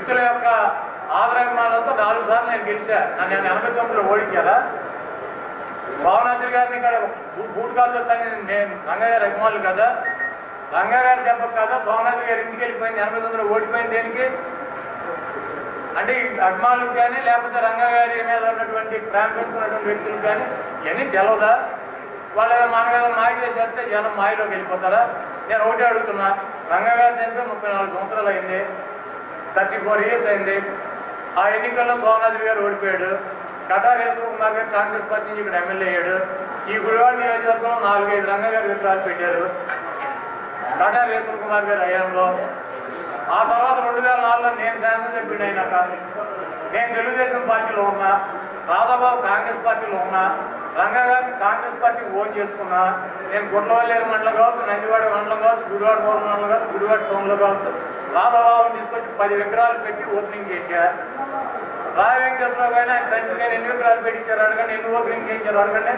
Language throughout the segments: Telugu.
వ్యక్తుల యొక్క ఆదరాభిమానాలతో 4 సార్లు నేను గెలిచా. నన్ను 89లో ఓడించారా? భావనాథుడి గారిని ఇక్కడ బూట్ కాల్ చేస్తాను. నేను రంగగారి అభిమానులు కదా, రంగగారి దెబ్బ కదా భావనాథుడి గారి ఇంటికి వెళ్ళిపోయింది. 89లో ఓడిపోయింది దేనికి అంటే అభిమానులకు కానీ లేకపోతే రంగగారి మీద ఉన్నటువంటి ప్రేమ పెంచుకున్నటువంటి వ్యక్తులకు కానీ ఇవన్నీ తెలవదా? వాళ్ళ మనగా మాయ చేస్తే జనం మాయలోకి వెళ్ళిపోతారా? నేను ఒకటే అడుగుతున్నా, రంగగారి చనిపోయి 34 సంవత్సరాలు అయింది, 34 years అయింది. ఆ ఎన్నికల్లో భావనాథుడి గారు ఓడిపోయాడు. కటారేశ్వర కుమార్ గారు కాంగ్రెస్ పార్టీ నుంచి ఇక్కడ ఎమ్మెల్యే అయ్యాడు. ఈ గుడివాడ నియోజకవర్గంలో 4-5 రంగగారి విగ్రహాలు పెట్టారు కటారేశ్వర కుమార్ గారి హయాంలో. ఆ తర్వాత 2004లో నేను శాసన సభ్యుడు అయినాక నేను తెలుగుదేశం పార్టీలో ఉన్నా, రాధాబాబు కాంగ్రెస్ పార్టీలో ఉన్నా, రంగగారిని కాంగ్రెస్ పార్టీకి ఓన్ చేసుకున్నా. నేను గుడ్లవల్లేరు మండలం కావచ్చు, నందివాడ మండలం కావచ్చు, గుడివాడ పౌర మండలం కావచ్చు, గుడివాడ టౌన్లో కావచ్చు, రాధాబాబుని తీసుకొచ్చి 10 విగ్రహాలు పెట్టి ఓపెనింగ్ చేశా. రాయ వెంకటేశ్వరరావు కానీ ఆయన తండ్రి గారు ఎన్ని విగ్రహాలు పెట్టించారు అడగండి, ఎన్ని ఓపెనింగ్ చేయించారు అడగండి.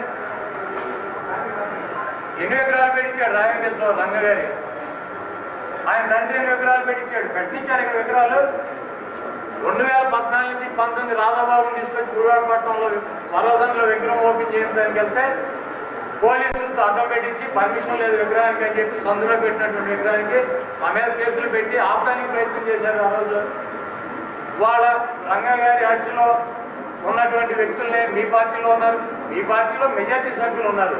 ఎన్ని విగ్రహాలు పెట్టించాడు రాయ వెంకటేశ్వరరావు రంగగారి? ఆయన తండ్రి ఎన్ని విగ్రహాలు పెట్టించారు ఇక్కడ విగ్రహాలు? 2014 నుంచి 19 రాధాబాబుని తీసుకొచ్చి గుడివాడపట్నంలో వరవసంలో విగ్రహం ఓపెన్ చేయడానికి వెళ్తే పోలీసులతో అడ్డం పెట్టించి పర్మిషన్ లేదు విగ్రహానికి అని చెప్పి సందులో పెట్టినటువంటి విగ్రహానికి మా మీద కేసులు పెట్టి ఆపడానికి ప్రయత్నం చేశారు. ఆ రోజు వాళ్ళ రంగగారి హత్యలో ఉన్నటువంటి వ్యక్తులనే మీ పార్టీలో ఉన్నారు, మీ పార్టీలో మెజార్టీ సభ్యులు ఉన్నారు.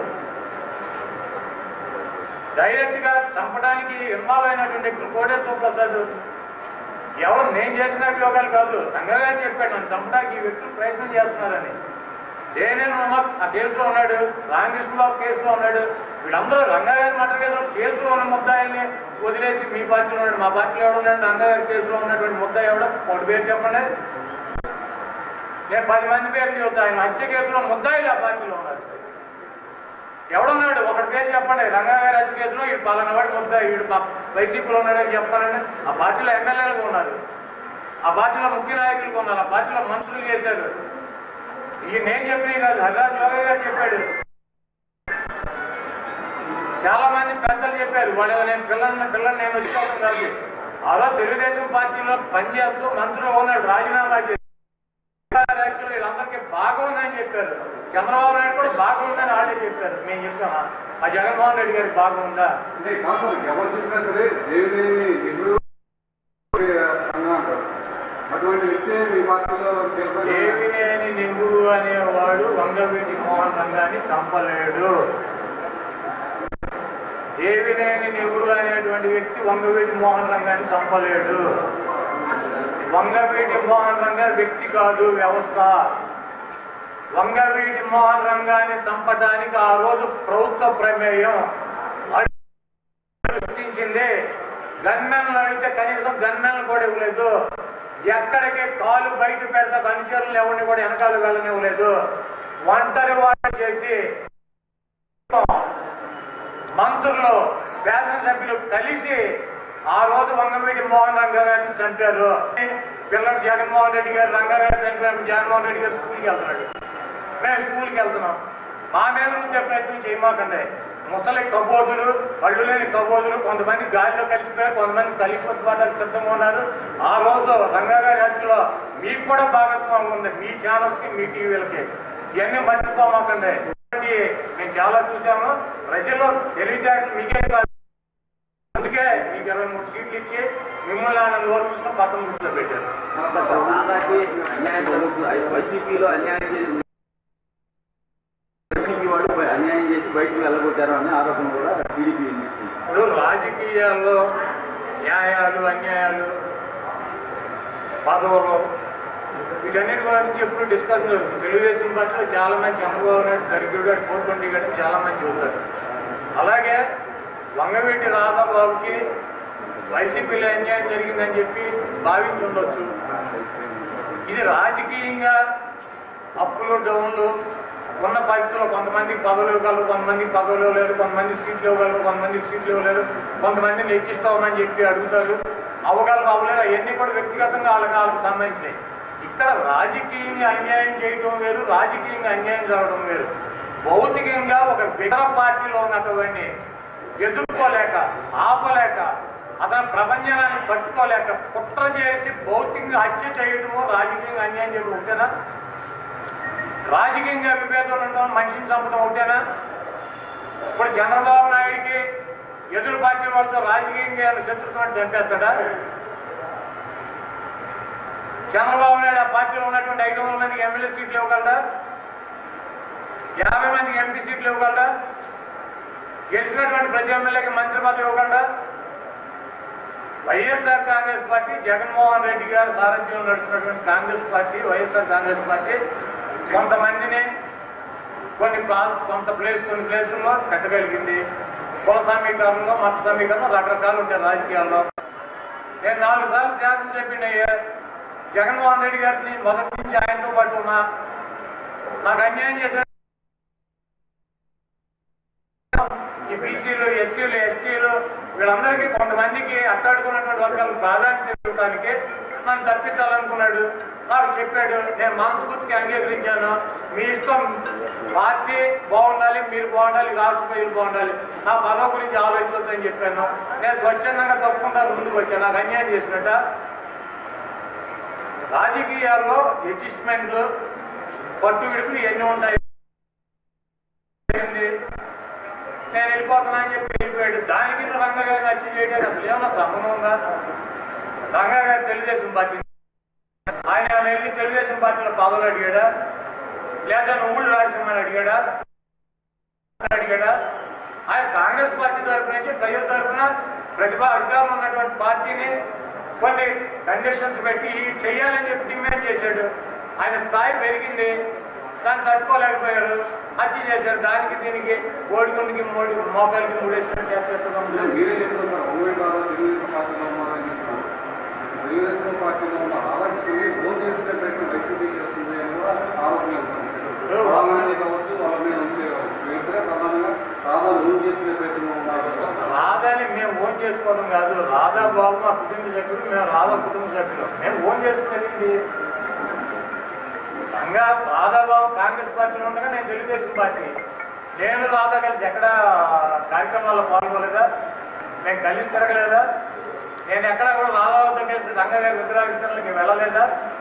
డైరెక్ట్ గా చంపడానికి ఇన్వాల్వ్ అయినటువంటి కోటేశ్వర ప్రసాద్ ఎవరు నేను చేసిన అభియోగాలు కాదు, రంగగారు చెప్పాడు నన్ను చంపడానికి ఈ వ్యక్తులు ప్రయత్నం చేస్తున్నారని. జేఎన్ఎన్ మహమ్మద్ ఆ కేసులో ఉన్నాడు, రామకృష్ణబాబు కేసులో ఉన్నాడు. వీళ్ళందరూ రంగగారి మర్డర్ కేసులో ఉన్న ముద్దాయిల్ని వదిలేసి మీ పార్టీలో ఉన్నాడు, మా పార్టీలో ఎవడు ఉన్నాడు, రంగగారి కేసులో ఉన్నటువంటి ముద్దాయి ఎవడో ఒకటి పేరు చెప్పండి. నేను 10 మంది పేర్లు చెబుతా. ఆయన హత్య కేసులో ముద్దాయిలు ఆ పార్టీలో ఉన్నారు. ఎవడున్నాడు ఒకటి పేరు చెప్పండి. రంగగారి హత్య కేసులో వీడు పలానా వాడు ముద్దాయి, వీడు వైసీపీలో ఉన్నాడని చెప్పానండి. ఆ పార్టీలో ఎమ్మెల్యేలకు ఉన్నారు, ఆ పార్టీలో ముఖ్య నాయకులకు ఉన్నారు, ఆ పార్టీలో మంత్రులు చేశారు. ఇవి నేను చెప్పినవి కాదు, హరిరాజ్ యోగయ్య గారు చెప్పాడు. చాలా మంది పెద్దలు చెప్పారు. వాళ్ళు నేను పిల్లల్ని నేను వచ్చేవాళ్ళం కాదు. ఆ రోజు తెలుగుదేశం పార్టీలో పనిచేస్తూ మంత్రులు ఉన్నాడు, రాజీనామా చేసి వీళ్ళందరికీ బాగుందని చెప్పారు. చంద్రబాబు నాయుడు కూడా బాగుందని వాళ్ళే చెప్పారు. మేము చెప్తామా ఆ జగన్మోహన్ రెడ్డి గారికి బాగుందా? ఎవరు చూసినా సరే అటువంటి వ్యక్తి మీ పార్టీలో దేవినేని నెహ్రూ అనేవాడు వంగవీటి మోహన్ రంగాన్ని చంపలేడు. దేవినేని నెహ్రూ అనేటువంటి వ్యక్తి వంగవీటి మోహన్ రంగాన్ని చంపలేడు. వంగవీటి మోహన్ రంగా వ్యక్తి కాదు, వ్యవస్థ. వంగవీటి మోహన్ రంగాన్ని చంపడానికి ఆ రోజు ప్రభుత్వ ప్రమేయం సృష్టించింది. గన్మెన్లు అడిగితే కనీసం గన్మెన్లు కూడా ఇవ్వలేదు. ఎక్కడికి కాలు బయట పెడతా అనుచరులను ఎవరిని కూడా వెనకాల వెళ్ళనివ్వలేదు. ఒంటరి వాడు చేసి మంత్రులు శాసనసభ్యులు కలిసి ఆ రోజు వంగవీటి మోహన్ రంగా గారిని చంపారు. పిల్లలు జగన్మోహన్ రెడ్డి గారు రంగాగారు చనిపోయినప్పుడు జగన్మోహన్ రెడ్డి గారు స్కూల్కి వెళ్తున్నాడు, మేము స్కూల్కి వెళ్తున్నాం. మా మీద ఉంచే ప్రయత్నం చేయమాకండి. ముసలి కబోదులు, కళ్ళు లేని కబోదులు కొంతమంది గాలిలో కలిసిపోయారు, కొంతమంది కలిసిపోవడానికి సిద్ధంగా ఉన్నారు. ఆ రోజు రంగాగారి హత్యలో మీకు కూడా భాగస్వామ్యం ఉంది, మీ ఛానల్స్కి మీ టీవీలకి. ఇవన్నీ మర్చిపోమాకండి. మేము చాలా చూసాము. ప్రజల్లో తెలివితేటలు మీకే కాదు, అందుకే మీకు 23 సీట్లు ఇచ్చి మిమ్మల్ని ఆయన ఓటు పక్కన కూర్చోబెట్టారు. వైసీపీలో వైసీపీ వాళ్ళు అన్యాయం చేసి బయటకు వెళ్ళగొట్టారు అనే ఆరోపణ కూడా టీడీపీ. ఇప్పుడు రాజకీయాల్లో న్యాయాలు, అన్యాయాలు, పదవులు వీటన్నిటి గురించి ఎప్పుడు డిస్కస్ తెలుగుదేశం పార్టీలో చాలా మంది చంద్రబాబు నాయుడు దరిద్రుడు గారు 420 గంట చాలా మంది చూస్తారు. అలాగే వంగవీటి రాధాబాబుకి వైసీపీలో అన్యాయం జరిగిందని చెప్పి భావించుండొచ్చు. ఇది రాజకీయంగా అప్పులు డౌన్లు ఉన్న పరిస్థితుల్లో కొంతమందికి పదవులు ఇవ్వగలరు, కొంతమందికి పదవులు ఇవ్వలేరు, కొంతమంది సీట్లు ఇవ్వగలరు, కొంతమంది సీట్లు ఇవ్వలేరు, కొంతమందిని హెచ్చిస్తామని చెప్పి అడుగుతారు. అవ్వగలరు, అవ్వలేరు, అవన్నీ కూడా వ్యక్తిగతంగా వాళ్ళకి సంబంధించినవి. ఇక్కడ రాజకీయంగా అన్యాయం చేయడం వేరు, రాజకీయంగా అన్యాయం జరగడం వేరు. భౌతికంగా ఒక ఇతర పార్టీలో ఉన్నటువంటి ఎదుర్కోలేక, ఆపలేక, అతను ప్రపంచాన్ని పట్టుకోలేక కుట్ర చేసి భౌతికంగా హత్య చేయడము రాజకీయంగా అన్యాయం చేయడం ఒకటేనా? రాజకీయంగా విభేదం ఉండడం మనిషిని చంపడం ఒకటేనా? ఇప్పుడు చంద్రబాబు నాయుడికి ఎదురు పార్టీ వాళ్ళతో రాజకీయంగా శత్రుత్వాన్ని చంపేస్తాడా? చంద్రబాబు నాయుడు ఆ పార్టీలో ఉన్నటువంటి 500 మందికి ఎమ్మెల్యే సీట్లు ఇవ్వగలడా? 50 మందికి ఎంపీ సీట్లు ఇవ్వగలడా? గెలిచినటువంటి ప్రతి ఎమ్మెల్యేకి మంత్రి పదవి ఇవ్వగలడా? వైఎస్ఆర్ కాంగ్రెస్ పార్టీ, జగన్మోహన్ రెడ్డి గారు సారథ్యంలో నడుస్తున్నటువంటి కాంగ్రెస్ పార్టీ, వైఎస్ఆర్ కాంగ్రెస్ పార్టీ కొంతమందిని కొన్ని ప్లేసుల్లో కట్టగలిగింది. కుల సమీకరణలో, మత సమీకరణలో రకరకాలు ఉంటాయి రాజకీయాల్లో. నేను 4 సార్లు శాసనం చెప్పిన జగన్మోహన్ రెడ్డి గారిని మొదటి నుంచి ఆయనతో పాటు ఉన్నా. నాకు అన్యాయం చేశారు ఈ బీసీలు, ఎస్సీలు, ఎస్టీలు వీళ్ళందరికీ కొంతమందికి అట్టాడుకున్నటువంటి వర్గాలకు ప్రాధాన్యత ఇవ్వడానికి నన్ను తప్పించాలనుకున్నాడు. నాకు చెప్పాడు, నేను మనస్ఫూర్తిగా అంగీకరించాను. మీ ఇష్టం, పార్టీ బాగుండాలి, మీరు బాగుండాలి, రాష్ట్ర ప్రజలు బాగుండాలి, నా పదవి గురించి ఆలోచించొద్దని చెప్పాను. నేను స్వచ్ఛందంగా తప్పకుండా ముందుకు వచ్చాను. నాకు అన్యాయం చేసినట్ట. రాజకీయాల్లో అడ్జస్ట్మెంట్లు, పట్టు విడుపులు ఎన్ని ఉంటాయి. నేను వెళ్ళిపోతున్నా అని చెప్పి వెళ్ళిపోయాడు. దానికి రంగా గారిని హత్య చేయడానికి అసలు ఏమన్నా సంబంధం ఉందా? రంగా గారు తెలుగుదేశం పార్టీ, ఆయన వెళ్ళి తెలుగుదేశం పార్టీలో పదవులు అడిగాడా? లేదా ఊళ్ళు రాజకీయమని అడిగాడా? ఆయన కాంగ్రెస్ పార్టీ తరఫున నుంచి ప్రజల తరఫున ప్రతిభా అధికారంలో ఉన్నటువంటి పార్టీని కొన్ని కండిషన్స్ పెట్టి చెయ్యాలని చెప్పి డిమాండ్ చేశాడు. ఆయన స్థాయి పెరిగింది, దాన్ని తట్టుకోలేకపోయారు, హత్య చేశారు. దానికి దీనికి ఓడికుండికి మోకాలికి మూడేసినట్టు చేస్తారు. మీరే చెప్తున్నారు ఉమ్మడి బాధ తెలుగుదేశం పార్టీలో ఉన్నారని చెప్తున్నారు. తెలుగుదేశం పార్టీలో ఉన్న ఆలోచనని ఓన్ చేసుకునే ప్రయత్నం వైసీపీ చేస్తుంది అని కూడా ఆరోపణ వాళ్ళని కావచ్చు, వాళ్ళ మీద ఉంచేవారు ప్రధానంగా రాధాను ఓన్ చేసుకునే ప్రయత్నంలో ఉన్నారు. రాధాని మేము ఓన్ చేసుకోవడం కాదు. రాధా బాబు మా కుటుంబ సభ్యులు, మేము రాధా కుటుంబ సభ్యులు. మేము ఓన్ చేసుకునేది రాధాబాబు కాంగ్రెస్ పార్టీలో ఉండగా నేను తెలుగుదేశం పార్టీ. నేను రాధా కలిసి ఎక్కడ కార్యక్రమాల్లో పాల్గొలేదా? మేము కలిసి తిరగలేదా? నేను ఎక్కడ కూడా రాధాబాబుతో కలిసి రంగా గారి విగ్రహావిష్కరణలకి వెళ్ళలేదా?